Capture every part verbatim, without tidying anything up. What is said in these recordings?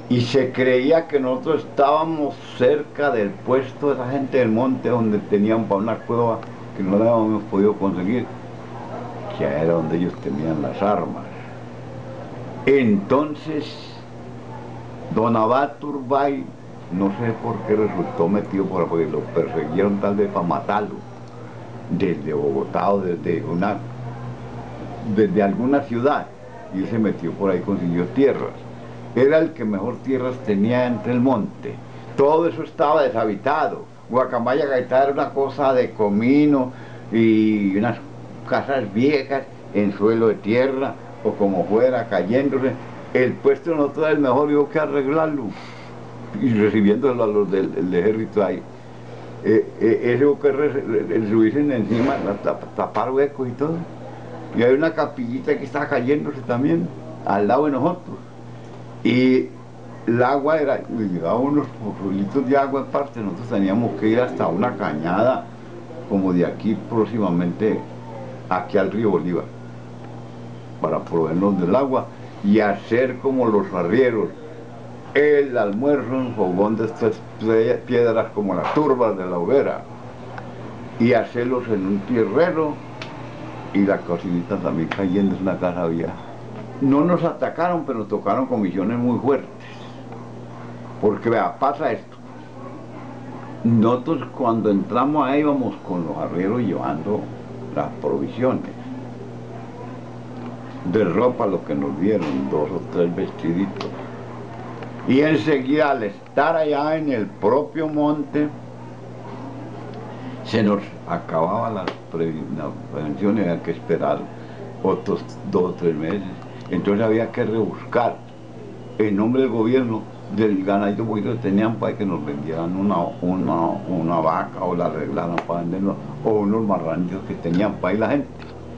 y se creía que nosotros estábamos cerca del puesto de esa gente del monte donde tenían para una cueva que no la habíamos podido conseguir, que era donde ellos tenían las armas. Entonces, don Abad Turbay, no sé por qué resultó metido por ahí, porque lo perseguieron tal vez para matarlo, desde Bogotá o desde, una, desde alguna ciudad, y él se metió por ahí, consiguió tierras. Era el que mejor tierras tenía entre el monte. Todo eso estaba deshabitado. Guacamaya Gaitá era una cosa de comino y unas casas viejas en suelo de tierra o como fuera, cayéndose. El puesto de nosotros era el mejor y hubo que arreglarlo y recibiéndolo a los del, del ejército ahí. Eh, eh, ese hubo que subirse encima, tapar huecos y todo. Y hay una capillita que está cayéndose también al lado de nosotros. Y el agua era, llegaba unos litros de agua aparte, nosotros teníamos que ir hasta una cañada, como de aquí próximamente, aquí al río Bolívar, para proveernos del agua y hacer como los arrieros, el almuerzo en fogón de estas piedras como las turbas de la hoguera, y hacerlos en un tierrero, y la cocinita también cayendo en una casa vieja. No nos atacaron, pero nos tocaron comisiones muy fuertes. Porque vea, pasa esto. Nosotros cuando entramos ahí íbamos con los arrieros llevando las provisiones. De ropa lo que nos dieron, dos o tres vestiditos. Y enseguida al estar allá en el propio monte, se nos acababa la, pre, la prevención y había que esperar otros dos o tres meses. Entonces había que rebuscar en nombre del gobierno del ganadito poquito que tenían para que nos vendieran una, una, una vaca o la arreglaran para venderlo, o unos marranitos que tenían para ir la gente.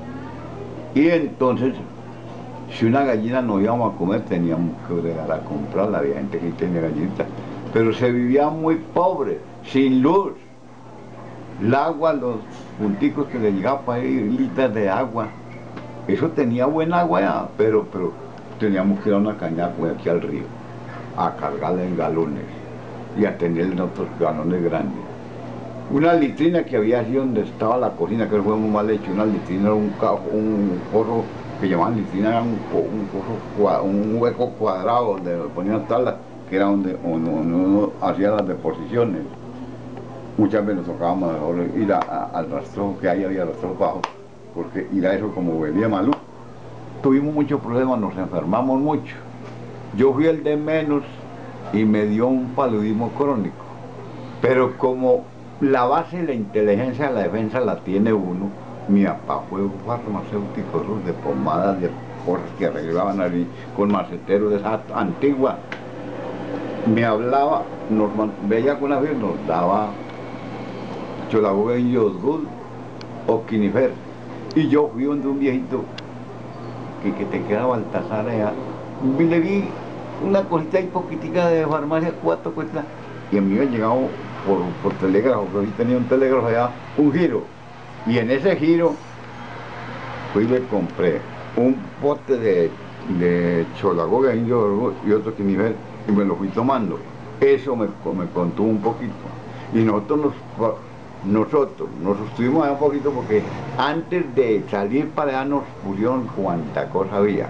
Y entonces, si una gallina nos íbamos a comer, teníamos que bregar a comprarla. Había gente que tenía gallinitas, pero se vivía muy pobre, sin luz. El agua, los punticos que le llegaba para ir, litros de agua, eso tenía buena agua ya, pero, pero teníamos que ir a una cañada aquí al río a cargarle en galones y a tener otros galones grandes. Una litrina que había allí donde estaba la cocina, que fue muy mal hecho, una litrina era un, un forro que llamaban litrina, era un, un, forro, un hueco cuadrado donde ponían tablas, que era donde uno, uno hacía las deposiciones. Muchas veces nos tocaba mejor ir a, a, al rastrojo, que ahí había rastrojo bajo, porque ir a eso como venía maluco. Tuvimos muchos problemas, nos enfermamos mucho. Yo fui el de menos y me dio un paludismo crónico. Pero como la base de la inteligencia de la defensa la tiene uno, mi papá fue un farmacéutico de pomadas, de cosas que arreglaban ahí con maceteros de esa antigua. Me hablaba, nos veía con la vez, nos daba cholagoga y yodgul o quinifer. Y yo fui donde un viejito que, que te queda Baltasar allá, y le vi una cosita y poquitica de farmacia, cuatro cuestas, y a mí me había llegado por, por telégrafo, porque yo tenía un telégrafo allá, un giro, y en ese giro fui y le compré un bote de, de cholagoga y otro quinifer, y me lo fui tomando. Eso me, me contuvo un poquito. Y nosotros nos, nosotros nos sostuvimos allá un poquito porque antes de salir para allá nos pusieron cuanta cosa había.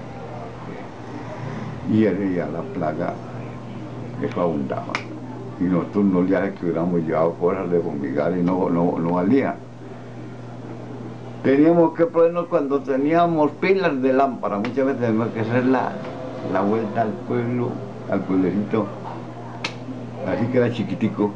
Y ya la plaga, eso abundaba. Y nosotros no le que hubiéramos llevado cosas de fumigar y no, no, no valía. Teníamos que ponernos cuando teníamos pilas de lámpara, muchas veces teníamos que hacer la, la vuelta al pueblo, al pueblecito, así que era chiquitico,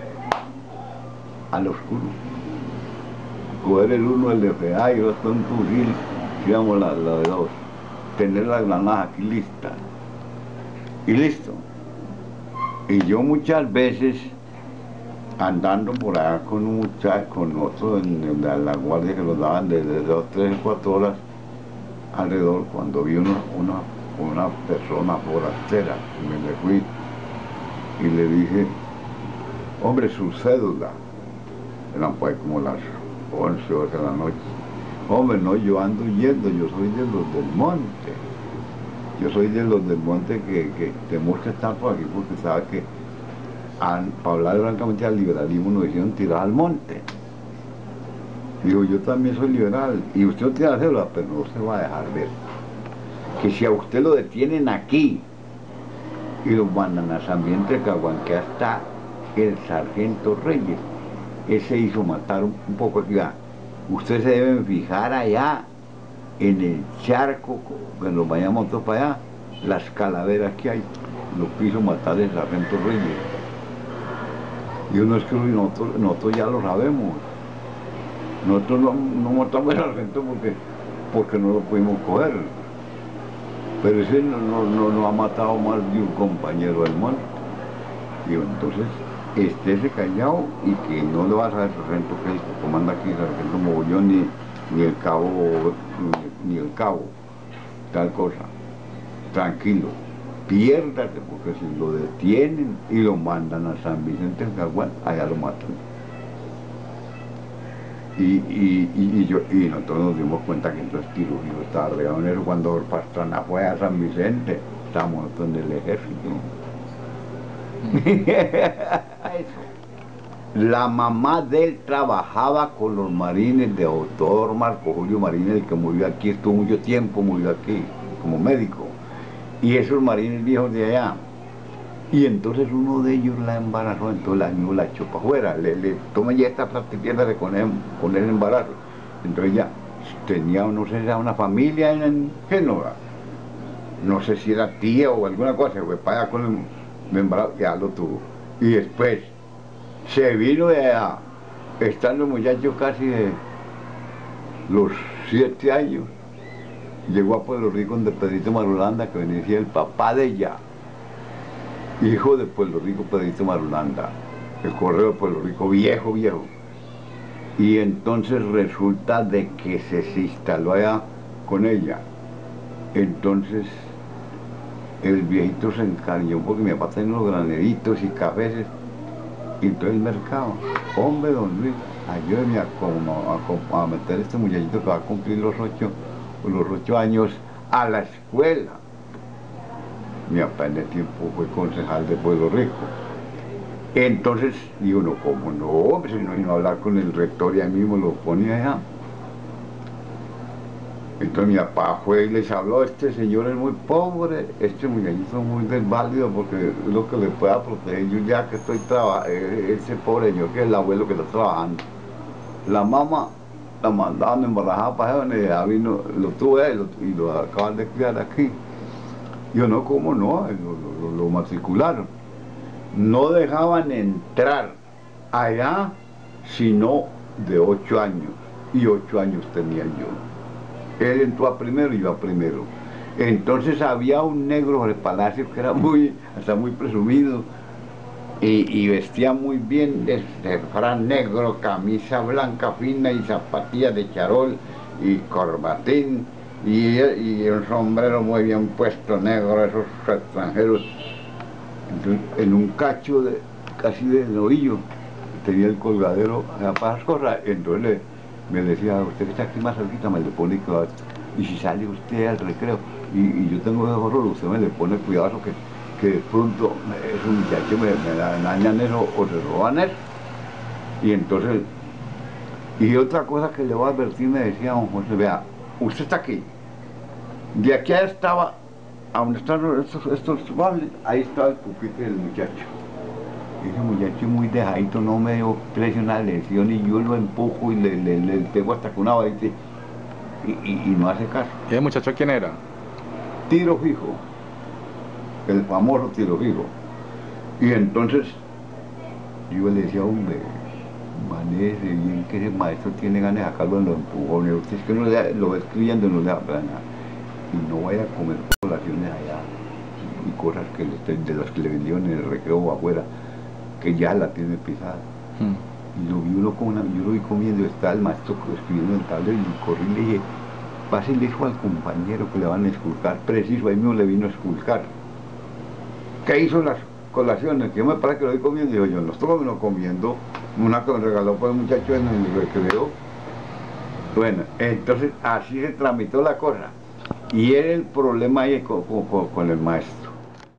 al oscuro. Coger el uno, el de F A y el otro un fusil, digamos la, la de dos. Tener las granadas aquí listas. Y listo. Y yo muchas veces, andando por allá con un muchacho, con otro en la, la guardia que los daban desde dos, tres, cuatro horas alrededor, cuando vi una, una, una persona forastera, y me le fui y le dije, hombre, su cédula, eran pues como las once horas de la noche. Hombre, no, yo ando yendo, yo soy de los del monte. Yo soy de los del monte que, que tenemos que estar por aquí porque sabe que han, para hablar francamente al liberalismo nos hicieron tirar al monte. Digo, yo también soy liberal y usted no tiene la cédula, pero no se va a dejar ver. Que si a usted lo detienen aquí y lo mandan a San Vicente de Caguán, que hasta el sargento Reyes, ese hizo matar un, un poco aquí. Usted se deben fijar allá en el charco, cuando nos vayamos todos para allá, las calaveras que hay, lo que hizo matar el sargento Reyes. Y uno es que nosotros, nosotros ya lo sabemos. Nosotros no, no matamos al sargento porque, porque no lo pudimos coger. Pero ese no, no, no, no ha matado más de un compañero del monte. Digo, entonces, estése callado y que no le va a saber el sargento que es el que comanda aquí, el sargento Mogollón, ni, ni el cabo, ni, ni el cabo, tal cosa. Tranquilo, piérdate, porque si lo detienen y lo mandan a San Vicente del Caguán, allá lo matan. Y, y, y, y, yo, y nosotros nos dimos cuenta que entonces Tirujillo estaba regado en eso. Cuando Pastrana fue a San Vicente, estábamos nosotros en el ejército. Eso. La mamá de él trabajaba con los marines de doctor Marco Julio Marínez, el que murió aquí, estuvo mucho tiempo, murió aquí como médico. Y esos marines viejos de allá. Y entonces uno de ellos la embarazó, entonces la niña la echó para afuera, le, le toma ya esta plata y piérdale con el, con el embarazo. Entonces ya tenía, no sé si era una familia en, en Génova, no sé si era tía o alguna cosa, fue para allá con el, el embarazo, ya lo tuvo. Y después se vino de allá, estando el muchacho casi de los siete años, llegó a Puerto Rico donde Pedrito Marulanda, que venía el papá de ella, hijo de Puerto Rico, Pedrito Marulanda, el correo de Puerto Rico, viejo, viejo. Y entonces resulta de que se, se instaló allá con ella. Entonces el viejito se encariñó porque mi papá tenía unos graneritos y cafés, y entonces el mercado, hombre, don Luis, ayúdeme a, a, a, a meter a este muchachito que va a cumplir los ocho, los ocho años a la escuela. Mi papá en el tiempo fue concejal de Puerto Rico. Entonces, digo, no, ¿cómo no? Hombre, si no vino a hablar con el rector y a mí mismo lo ponía allá. Entonces mi papá fue y les habló, este señor es muy pobre, este muchachito es muy desválido porque es lo que le pueda proteger. Yo ya que estoy trabajando, ese pobre señor que es el abuelo que está trabajando. La mamá la mandaban embarazada para allá, y ya vino, lo tuve y lo, y lo acaban de criar aquí. Yo no, ¿cómo no? Lo, lo, lo matricularon. No dejaban entrar allá sino de ocho años, y ocho años tenía yo. Él entró a primero y yo a primero. Entonces había un negro de Palacio que era muy, hasta muy presumido, y, y vestía muy bien, de, de fran negro, camisa blanca fina y zapatillas de charol y corbatín, y, y un sombrero muy bien puesto negro, esos extranjeros. Entonces, en un cacho de, casi de novillo, tenía el colgadero para las cosas. Entonces le, me decía, usted que está aquí más cerquita, me le pone cuidado. Y si sale usted al recreo y, y yo tengo ese horror, usted me le pone cuidado que, que de pronto esos muchachos me, me dañan eso o se roban eso. Y entonces, y otra cosa que le voy a advertir, me decía don José, vea, usted está aquí, de aquí allá estaba, a donde están estos, estos bables, ahí estaba el pupitre del muchacho. Ese muchacho muy dejadito, no me dio precio una lección y yo lo empujo y le, le, le pego hasta con una varita y, y, y no hace caso. ¿Y el muchacho quién era? Tiro fijo, el famoso tiro fijo. Y entonces yo le decía, hombre, maneje bien que ese maestro tiene ganas de sacarlo en los empujones, usted es que no le, lo va escribiendo y no le da pena. Y no vaya a comer colaciones allá y cosas que le, de las que le vendieron en el recreo o afuera, que ya la tiene pisada. Hmm. Y lo vi uno con una, yo lo vi comiendo, y estaba el maestro escribiendo en el tablero y corrí y le dije, pásale eso al compañero que le van a esculcar, preciso, ahí mismo le vino a esculcar. ¿Qué hizo las colaciones? Que yo me parece que lo vi comiendo, y digo, yo no estoy no comiendo, una que me regaló por el muchacho en el recreo. Bueno, entonces así se tramitó la cosa. Y era el problema ahí con, con- con el maestro.